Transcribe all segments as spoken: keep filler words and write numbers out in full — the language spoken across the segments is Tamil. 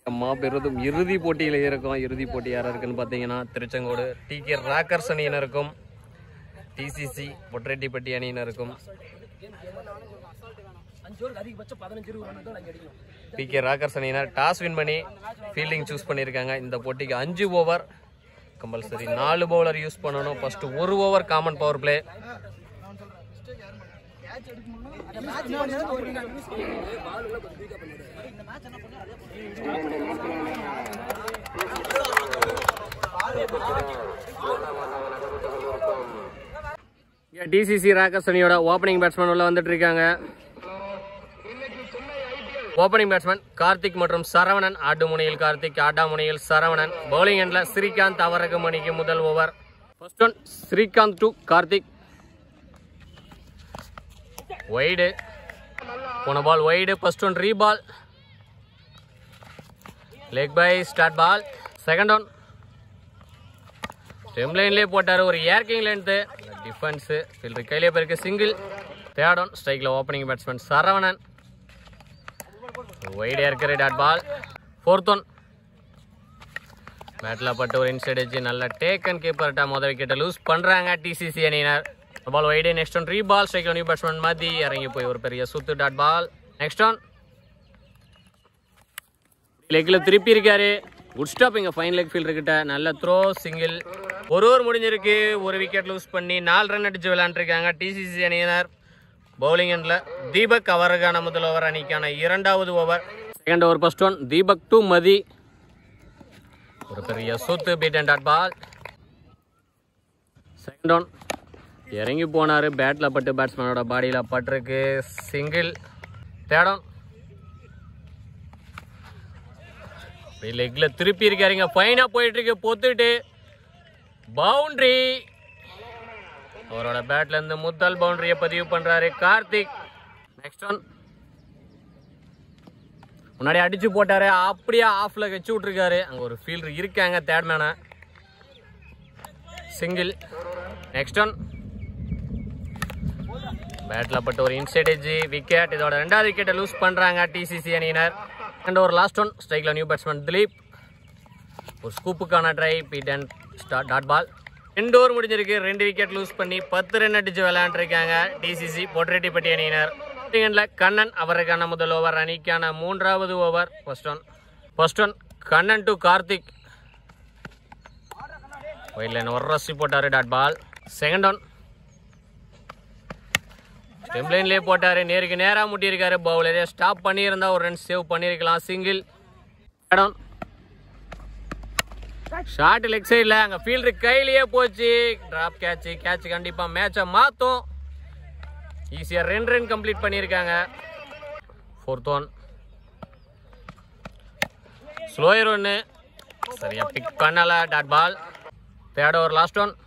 மாபெரும் இறுதி போட்டியில் இருக்கும். இறுதி போட்டி யாராக இருக்குன்னு பார்த்தீங்கன்னா திருச்செங்கோடு டிகே ராக்கர்ஸ் அணியினருக்கும் டிசிசி பொட்டரெட்டிப்பட்டி அணியினருக்கும் டிகே ராக்கர்ஸ் அணியினர் டாஸ் வின் பண்ணி ஃபீல்டிங் சூஸ் பண்ணியிருக்காங்க. இந்த போட்டிக்கு அஞ்சு ஓவர் கம்பல்சரி, நாலு பவுலர் யூஸ் பண்ணணும். ஃபர்ஸ்ட் ஒரு over common power play. TCC Rockers அணியோட ஓப்பனிங் பேட்ஸ்மேன் உள்ள வந்துட்டு இருக்காங்க. ஓப்பனிங் பேட்ஸ்மேன் கார்த்திக் மற்றும் சரவணன். ஆடு முனையில் கார்த்திக், ஆடா முனையில் சரவணன். பவுலிங் எண்ட்ல ஸ்ரீகாந்த் அவரக மணிக்கு முதல் over. First one Srikanth to Karthik. Wide போன ball wide. First one reball. Leg bye start ball. Second one stump லைன்லேயே போட்டார். ஒரு ஏர்கிங் லென்த்து டிஃபென்ஸ் ஃபீல்டர் கையிலே போயிருக்கு. சிங்கிள். தேர்ட் ஒன் ஸ்ட்ரைக்கில் ஓப்பனிங் பேட்ஸ்மேன் சரவணன். வைடே இருக்கிற டாட் பால். ஃபோர்த் ஒன் பேட்டில் பட்டு ஒரு இன்சைட் வச்சு நல்ல டேக்கன் கீப்பர்ட்டா மொதல் விக்கெட்டை லூஸ் பண்ணுறாங்க டிசிசி அணியினர். பால் வைடே. Next one reball. ஸ்ட்ரைக்கில் நியூ பேட்ஸ்மேன் மதி இறங்கி போய் ஒரு பெரிய சுத்து டாட் பால். நெக்ஸ்ட் ஒன் லெக்கில் திருப்பி இருக்காரு. குட் ஸ்டாப் இங்கே ஃபைன் லெக் ஃபீல்டர் கிட்ட. நல்ல த்ரோ. சிங்கிள். ஒரு ஓவர் முடிஞ்சிருக்கு. ஒரு விக்கெட் லூஸ் பண்ணி நாலு ரன் அடிச்சு விளையாண்டுருக்காங்க டிசிசி அணியினர். பவுலிங் எண்டில் தீபக் அவருக்கான முதல் ஓவர் அணிக்கான இரண்டாவது over. Second over first one Deepak to Mathi. ஒரு பெரிய சுத்து beat and dot ball. Second one இறங்கி போனார். பேட்டில் பட்டு பேட்ஸ்மேனோட பாடியில் பட்டிருக்கு. சிங்கிள். தேர்ட் ஒன் லெக்ல திருப்பி இருக்காருங்க. ஃபைனா போயிட்டு இருக்கு. பொத்துட்டு பவுண்டரி. அவரோட பேட்ல இருந்து முதல் பவுண்டரியை பதிவு பண்றாரு கார்த்திக். நெக்ஸ்ட் ஒன் முன்னாடி அடிச்சு போட்டாரு. அப்படியே ஆஃப்ல வச்சு விட்டுருக்காரு. அங்க ஒரு ஃபீல்டர் இருக்காங்க தேர்ட் மேன. சிங்கிள். நெக்ஸ்ட் ஒன் பேட்ல பட்டு ஒரு இன்சைட் எட்ஜ் விக்கெட். இதோட ரெண்டாவது விக்கெட்டை லூஸ் பண்றாங்க டிசிசி அணியினர். அண்ட் ஒரு லாஸ்ட் ஒன் ஸ்ட்ரைக்ல நியூ பேட்ஸ்மேன் திலீப். ஒரு ஸ்கூப்புக்கான try beat and start dot ball. ரெண்டு ஓவர் முடிஞ்சிருக்கு. ரெண்டு விக்கெட் லூஸ் பண்ணி பத்து ரன் அடிச்சு விளையாண்டுருக்காங்க டிசிசி பொட்டரெட்டிப்பட்டி அணியினர். கண்ணன் அவருக்கான முதல் ஓவர் அணிக்கான மூன்றாவது over. First one first one Kannan to Karthik. Wide line ஒரு ரசி போட்டாரு dot ball. Second one stump லைன்லேயே போட்டாரு. நேருக்கு நேராக முட்டியிருக்காரு. பவுலரே ஸ்டாப் பண்ணியிருந்தா ஒரு ரன் சேவ் பண்ணியிருக்கலாம். Single. Third one short leg சைடில் அங்கே ஃபீல்டர் கையிலேயே போச்சு. Drop catch. கேட்ச் கண்டிப்பாக மேட்சை மாற்றும். ஈஸியாக ரெண்டு ரன் கம்ப்ளீட் பண்ணியிருக்காங்க. ஃபோர்த் ஒன் ஸ்லோயர் ஒன்று சரியா பிக் பண்ணல dot ball. Third over last one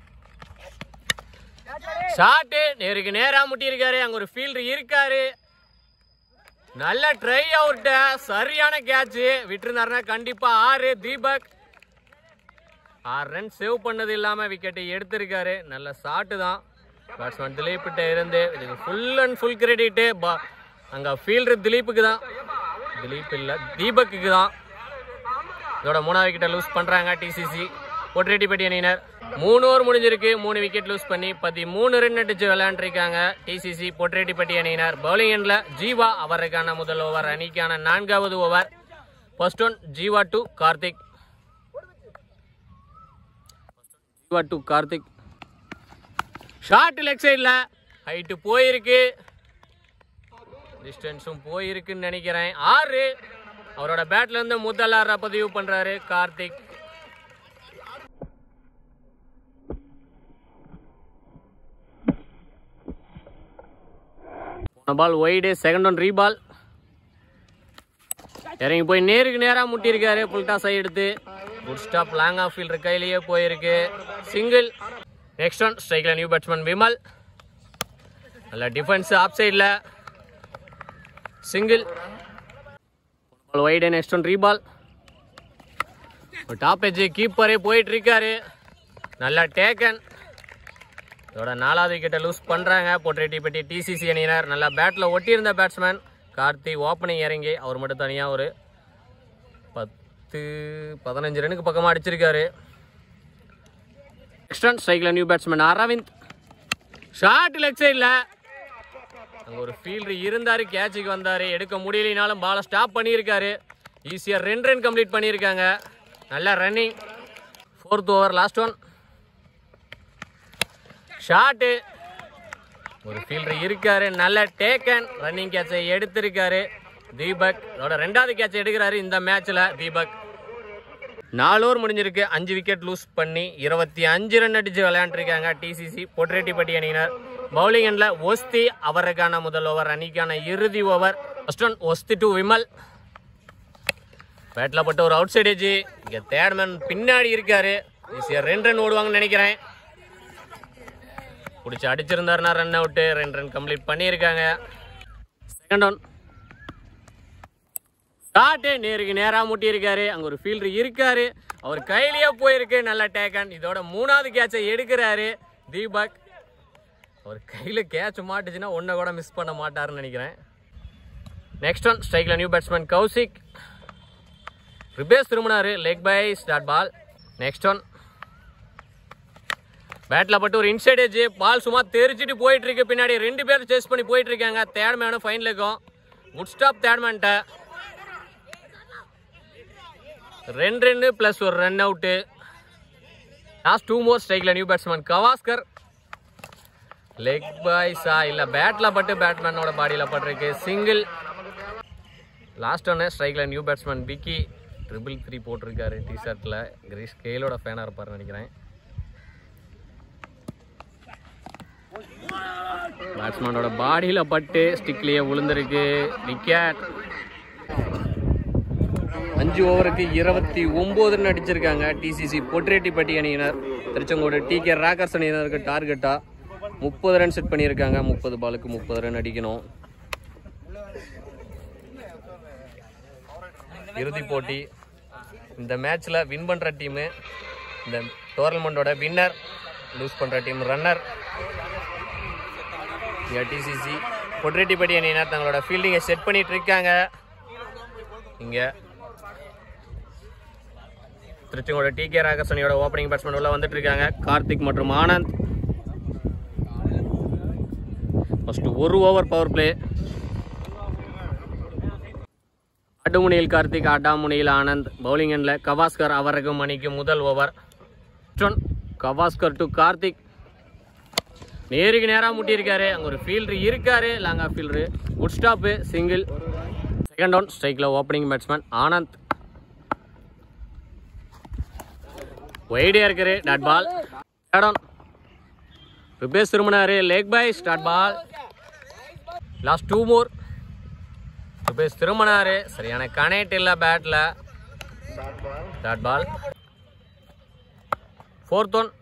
shot. நேருக்கு நேராக முட்டியிருக்காரு. அங்கே ஒரு ஃபீல்டர் இருக்காரு. நல்ல ட்ரை அவுட். சரியான கேட்ச். விட்டுருந்தாருன்னா கண்டிப்பாக ஆறு. தீபக் ஆறு ரன் சேவ் பண்ணது இல்லாமல் விக்கெட்டை எடுத்திருக்காரு. நல்ல ஷாட்டு தான் பேட்ஸ்மேன் திலீப்கிட்ட இருந்து. இதுக்கு ஃபுல் அண்ட் ஃபுல் கிரெடிட்டு அங்கே ஃபீல்டர் திலீப்புக்கு தான். திலீப் இல்லை தீபக்கு தான். இதோட மூணாவது விக்கெட்டை லூஸ் பண்ணுறாங்க டிசிசி பொட்டரெட்டிப்பட்டி அணியினர். மூணு ஓவர் முடிஞ்சிருக்கு. மூணு விக்கெட் லூஸ் பண்ணி பதிமூணு ரன் அடிச்சு விளையாண்டுருக்காங்க டிசிசி பொட்டரெட்டிப்பட்டி அணியினர். பவுலிங் எண்ட்ல ஜீவா அவருக்கான முதல் ஓவர் அணிக்கான நான்காவது over. First one Jeeva to Karthik. Jeeva to Karthik. Short leg சைடில் ஹைட்டு போயிருக்கு. டிஸ்டன்ஸும் போயிருக்குன்னு நினைக்கிறேன். ஆறு. அவரோட பேட்ல இருந்து முதல் ஆற பதிவு பண்றாரு Karthik. Ball wide. Second one reball. இறங்கி போய் நேருக்கு நேராக முட்டியிருக்காரு. புல் டாஸ் எடுத்து good stop. Long off fielder கையிலேயே போயிருக்கு. சிங்கிள். நெக்ஸ்ட் ஒன் ஸ்ட்ரைக்கில் நியூ பேட்ஸ்மேன் விமல். நல்ல டிஃபென்ஸ் ஆப் சைடில். Single. Wide. Next one reball. Top edge கீப்பரே போயிட்டு இருக்காரு. நல்லா டேக்கன். இதோட நாலாவது விக்கெட்டை லூஸ் பண்ணுறாங்க பொட்டரெட்டிப்பட்டி டிசிசி அணியினர். நல்லா பேட்டில் ஒட்டியிருந்த பேட்ஸ்மேன் கார்த்தி ஓப்பனிங் இறங்கி அவர் மட்டும் தனியாக ஒரு பத்து பதினஞ்சு ரனுக்கு பக்கமாக அடிச்சிருக்காரு. நெக்ஸ்ட் ஒன் ஸ்ட்ரைக்கில் new batsman Aravind. Short leg சைடில் அங்கே ஒரு ஃபீல்டர் இருந்தார், கேட்சுக்கு வந்தார், எடுக்க முடியலைனாலும் பாலை ஸ்டாப் பண்ணியிருக்காரு. ஈஸியாக ரெண்டு ரன் கம்ப்ளீட் பண்ணியிருக்காங்க. நல்ல running. Fourth over last one. Shot ஒரு ஃபீல்டர் இருக்காரு, நல்ல டேக்கன் ரன்னிங் கேட்சை எடுத்திருக்காரு தீபக். அதோட ரெண்டாவது கேட்சை எடுக்கிறாரு இந்த மேட்ச்ல தீபக். நாலு ஓவர் முடிஞ்சிருக்கு, அஞ்சு விக்கெட் லூஸ் பண்ணி இருபத்தி அஞ்சு ரன் அடிச்சு விளையாண்டுருக்காங்க டிசிசி பொட்டிரெட்டிப்பட்டி அணியினர். பவுலிங் எண்ட்ல ஒஸ்தி அவருக்கான முதல் ஓவர், அணிக்கான இறுதி over. First one Osthi to Vimal. பேட்ல பட்டு ஒரு அவுட் சைட் ஏஜ். இங்க தேர்ட்மேன் பின்னாடி இருக்காரு, ஈஸியா ரெண்டு ரன் ஓடுவாங்கன்னு நினைக்கிறேன். பிடிச்சி அடிச்சிருந்தாருன்னா ரன் அவுட்டு. ரெண்டு ரன் கம்ப்ளீட் பண்ணியிருக்காங்க. செகண்ட் ஒன் ஷாட்டு நேருக்கு நேராக முட்டி இருக்காரு. அங்கே ஒரு ஃபீல்டர் இருக்காரு, அவர் கையிலேயே போயிருக்கு. நல்ல டேக்கன். இதோட மூணாவது கேட்சை எடுக்கிறாரு தீபக். அவர் கையில் கேட்ச் மாட்டுச்சுன்னா ஒன்றை கூட மிஸ் பண்ண மாட்டாருன்னு நினைக்கிறேன். நெக்ஸ்ட் ஒன் ஸ்ட்ரைக்கில் நியூ பேட்ஸ்மேன் கௌசிக். ரிபேஸ் திரும்பினாரு, leg bye start ball. Next one பேட்டில் பட்டு ஒரு இன்சைட் ஏஜ். பால் சும்மா தெரிச்சிட்டு போயிட்டு இருக்கு. பின்னாடி ரெண்டு பேர் சேஸ் பண்ணி போயிட்டு இருக்காங்க. தேர்ட் மேனும் ஃபைனல் இருக்கும். குட் ஸ்டாப் தேர்ட் மேன்ட்ட. ரெண்டு ரன்னு பிளஸ் ஒரு run out. Last two more ஸ்ட்ரைக்கில் நியூ பேட்ஸ்மேன் கவாஸ்கர். லெக் பாய்ஸா இல்லை பேட்டில் பட்டு பேட்மேனோட பாடியில் பட்டிருக்கு. சிங்கிள். லாஸ்ட் ஒன்று ஸ்ட்ரைக்கில் new batsman Vicky. Triple three போட்டிருக்காரு டிஷர்ட்டில். கிரீஷ் கேலோட ஃபேனாக இருப்பார்னு நினைக்கிறேன். பேட்ஸ்மேனோட பாடியில் பட்டு ஸ்டிக்லேயே விழுந்திருக்கு. விக்கெட். அஞ்சு ஓவருக்கு இருபத்தி ஒன்பது ரன் அடிச்சிருக்காங்க டிசிசி பொட்டிரெட்டிப்பட்டி அணியினர். திருச்செங்கோடு டி கே ராக்கர்ஸ் அணியினருக்கு டார்கெட்டா முப்பது ரன் செட் பண்ணியிருக்காங்க. முப்பது பாலுக்கு முப்பது ரன் அடிக்கணும். இறுதி போட்டி. இந்த மேட்ச்ல வின் பண்ற டீமு இந்த டோர்னமெண்டோட வின்னர், லூஸ் பண்ற டீம் ரன்னர். இங்க டிசிசி பொட்டிரெட்டிப்பட்டி அணியினர் தங்களோட ஃபீல்டிங்கை செட் பண்ணிட்டு இருக்காங்க. இங்க திருச்செங்கோடு டி கே ராக்கர்ஸ் அணியோட ஓப்பனிங் பேட்ஸ்மேன் உள்ள வந்துட்டு இருக்காங்க. கார்த்திக் மற்றும் ஆனந்த். ஃபர்ஸ்ட் ஒரு ஓவர் பவர் பிளே. அடுமுனையில் கார்த்திக், அடாமுனையில் ஆனந்த். பவுலிங் எண்ட்ல கவாஸ்கர் அவருக்கும் அணிக்கு முதல் ஓவர். கவாஸ்கர் டு கார்த்திக். நேருக்கு நேராக முட்டியிருக்காரு. அங்கே ஒரு ஃபீல்டர் இருக்காரு, long off fielder. Good stop, single. Second one ஸ்ட்ரைக்கில் ஓப்பனிங் பேட்ஸ்மேன் ஆனந்த். ஒய்டியா இருக்காரு, டாட் பால். தேர்ட் ஒன் ரிபேஸ் திரும்பினாரு, leg bye start ball. Last two more. ரிபேஸ் திரும்பினாரு, சரியான கனெக்ட் இல்லை பேட்டில். Dot ball. ஃபோர்த் ஒன்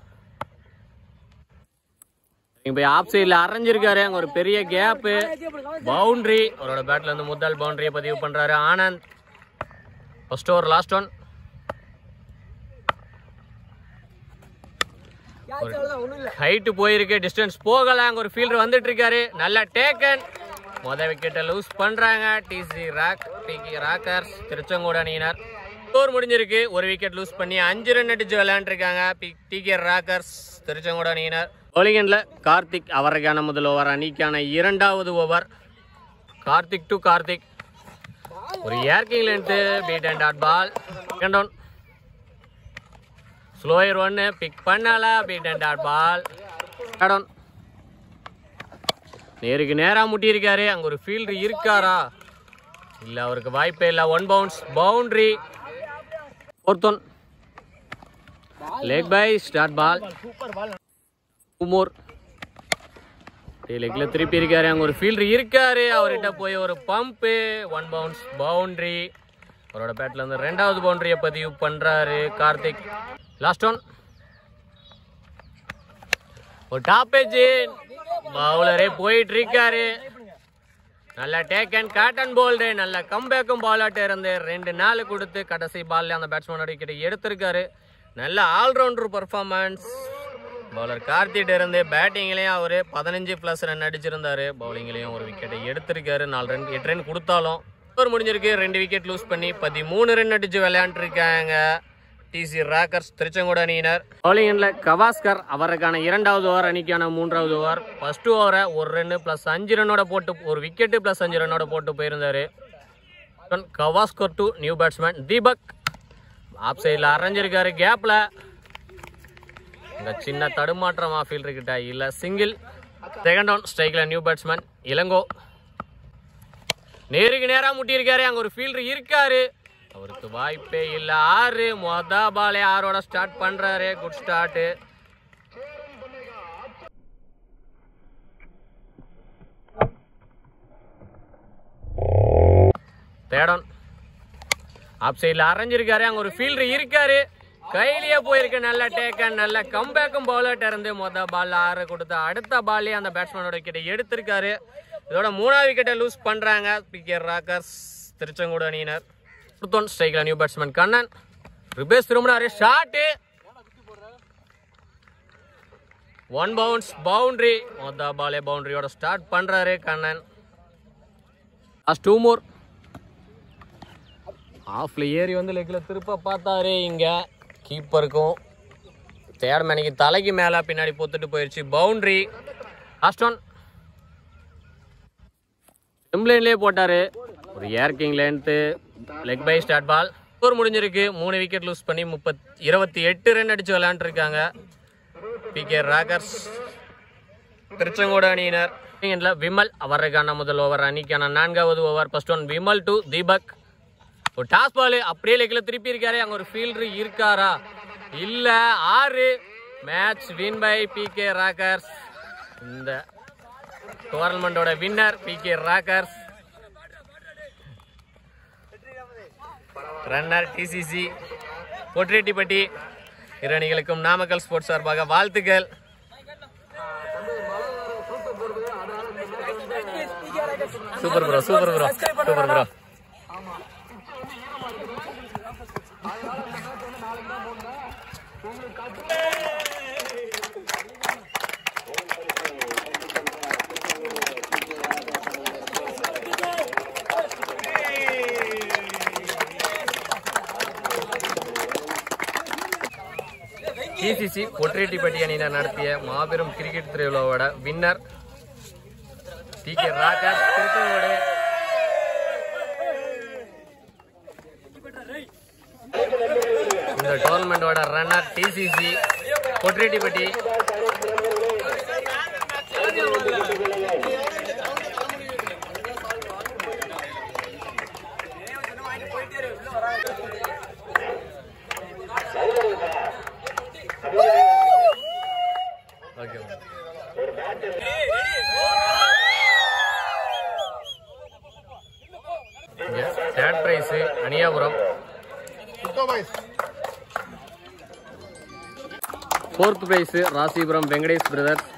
இப்போ ஆப் சைடில் அரைஞ்சிருக்காரு. அங்கே ஒரு பெரிய கேப்பு, பவுண்டரி. அவரோட பேட்டில் இருந்து முதல் பவுண்டரியை பதிவு பண்ணுறாரு Anand. First over last one. Height போயிருக்கு, டிஸ்டன்ஸ் போகல. அங்கே ஒரு ஃபீல்டர் வந்துட்டு இருக்காரு. நல்ல டேக்கன். மொதல் விக்கெட்டை லூஸ் பண்ணுறாங்க TC rock T K Rockers Tiruchengode அணியினர். ஸ்கோர் முடிஞ்சிருக்கு. ஒரு விக்கெட் லூஸ் பண்ணி அஞ்சு ரன் அடிச்சு விளையாண்டுருக்காங்க டி கே ராக்கர்ஸ் திருச்செங்கோடு அணியினர். பவுலிங் எண்ட்ல கார்த்திக் அவருக்கான முதல் ஓவர், அணிக்கான இரண்டாவது ஓவர். கார்த்திக் டு கார்த்திக். ஒரு yorking length, beat and dot ball. Second one slower ஒன்று பிக் பண்ணல, beat and dot ball. Third one நேருக்கு நேராக முட்டியிருக்காரு. அங்கே ஒரு ஃபீல்டர் இருக்காரா? இல்லை, அவருக்கு வாய்ப்பே இல்லை. One bounce, boundary. Fourth one leg bye start ball. Two more. லெக்ல திருப்பி இருக்காரு. அங்கே ஒரு ஃபீல்டர் இருக்காரு, அவர்கிட்ட போய் ஒரு பம்பு. One bounce, boundary. அவரோட பேட்ல இருந்து ரெண்டாவது பவுண்டரியை பதிவு பண்றாரு கார்த்திக். லாஸ்ட் ஒன் ஒரு டாப் ஏஜ். பவுலரே போயிட்டு இருக்காரு. நல்ல டேக் அண்ட் காட்டன் போல்டு. நல்ல கம்பேக்கும் பால் ஆட்ட இருந்து ரெண்டு நாள் கொடுத்து கடைசி பால்ல அந்த பேட்ஸ்மேனோட விக்கெட் எடுத்திருக்காரு. நல்ல ஆல்ரவுண்டர் பர்ஃபார்மன்ஸ் பவுலர் கார்த்திகிட்ட இருந்து. பேட்டிங்லேயும் அவர் பதினஞ்சு பிளஸ் ரன் அடிச்சிருந்தாரு. பவுலிங்லேயும் ஒரு விக்கெட்டை எடுத்திருக்காரு. நாலு ரன் எட்டு ரன் கொடுத்தாலும் ஒரு முடிஞ்சிருக்கு. ரெண்டு விக்கெட் லூஸ் பண்ணி பதிமூணு ரன் அடிச்சு விளையாண்டுருக்காங்க டிசி ராக்கர்ஸ் திருச்செங்கோடு அணியினர். பவுலிங்கில் கவாஸ்கர் அவருக்கான இரண்டாவது ஓவர், அணிக்கான மூன்றாவது ஓவர். ஃபர்ஸ்ட் ஓவரை ஒரு ரன்னு பிளஸ் அஞ்சு ரன்னோட போட்டு ஒரு விக்கெட்டு பிளஸ் அஞ்சு ரன்னோட போட்டு போயிருந்தாரு. Gavaskar to new batsman Deepak off சைடில் அரைஞ்சிருக்காரு. கேப்பில் இந்த சின்ன தடுமாற்றமா ஃபீல்டர் கிட்ட இல்லை, சிங்கிள். செகண்ட் டவுன் ஸ்ட்ரைக்கில் நியூ பேட்ஸ்மேன் இளங்கோ நேருக்கு நேராக முட்டியிருக்காரு. அங்கே ஒரு ஃபீல்டர் இருக்காரு, அவருக்கு வாய்ப்பே இல்லை. ஆறு மொத பாலே ஆரோட ஸ்டார்ட் பண்றாரு. Good start. தேடம் ஆப் சைடில் அரைஞ்சிருக்காரு, அங்கே ஒரு ஃபீல்டர் இருக்காரு, கையிலேயே போயிருக்கு. நல்ல டேக்கன், நல்ல கம்பேக்கும் பவுலர்ட்ட இருந்து மொதல் பால் ஆறு கொடுத்து அடுத்த பால்லே அந்த பேட்ஸ்மேனோட விக்கெட்டை எடுத்திருக்காரு. இதோட மூணாவது விக்கெட்டை லூஸ் பண்றாங்க பிகே ராக்கர்ஸ் திருச்செங்கோடு அணியினர். ஸ்ட்ரைக்கில் நியூ பேட்ஸ்மேன் கண்ணன் ரிபேஸ் திரும்பினாரு. Shot one bounce boundary. மொதல் பாலே பவுண்டரியோட ஸ்டார்ட் பண்றாரு கண்ணன். லாஸ்ட் டூ மோர். ஆஃப்ல ஏறி வந்து லெக்ல திருப்ப பார்த்தாரு. இங்க கீப்பருக்கும் தேர்ட் மேனுக்கு தலைக்கு மேல பின்னாடி பொத்துட்டு போயிடுச்சு. பவுண்டரி. Last one. லைன்லேயே போட்டாரு. ஒரு yorking length leg bye start ball. Score முடிஞ்சிருக்கு. மூணு விக்கெட் லூஸ் பண்ணி முப்பத் இருபத்தி எட்டு ரன் அடிச்சு விளையாண்டுருக்காங்க பிகே ராக்கர்ஸ் திருச்செங்கோடு அணியினர். விமல் அவருக்கான முதல் ஓவர், அணிக்கான நான்காவது over. First one Vimal to Deepak. ஒரு டாஸ் பால் அப்படியே லெக்ல திருப்பி இருக்காரு. அங்க ஒரு ஃபீல்டர் இருக்காரா? இல்ல. ஆறு. Match win by BK Rockers. இந்த டோர்னமெண்டோட winner BK Rockers. Runner TCC Pottireddipatti. இரு அணிகளுக்கும் நாமக்கல் ஸ்போர்ட்ஸ் சார்பாக வாழ்த்துக்கள். Super bro, super bro, super bro. TCC Pottireddipatti அணியினர் நடத்திய மாபெரும் கிரிக்கெட் திருவிழாவோட வின்னர் பிகே ராக்கர்ஸ் திருச்செங்கோடு. இந்த டோர்னமெண்டோட runner TCC Pottireddipatti. Third prize Aniyapuram. Fourth prize Rasipuram Venkatesh brothers.